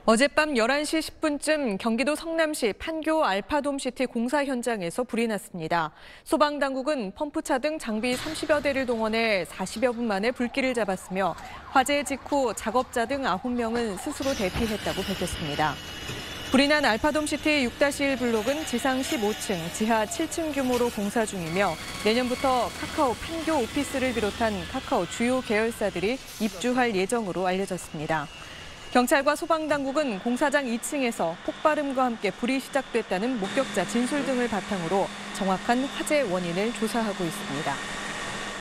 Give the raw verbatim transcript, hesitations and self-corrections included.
어젯밤 열한 시 십 분쯤 경기도 성남시 판교 알파돔시티 공사 현장에서 불이 났습니다. 소방당국은 펌프차 등 장비 삼십여 대를 동원해 사십여 분 만에 불길을 잡았으며 화재 직후 작업자 등 아홉 명은 스스로 대피했다고 밝혔습니다. 불이 난 알파돔시티 육 일 블록은 지상 십오 층, 지하 칠 층 규모로 공사 중이며 내년부터 카카오 판교 오피스를 비롯한 카카오 주요 계열사들이 입주할 예정으로 알려졌습니다. 경찰과 소방당국은 공사장 이 층에서 폭발음과 함께 불이 시작됐다는 목격자 진술 등을 바탕으로 정확한 화재 원인을 조사하고 있습니다.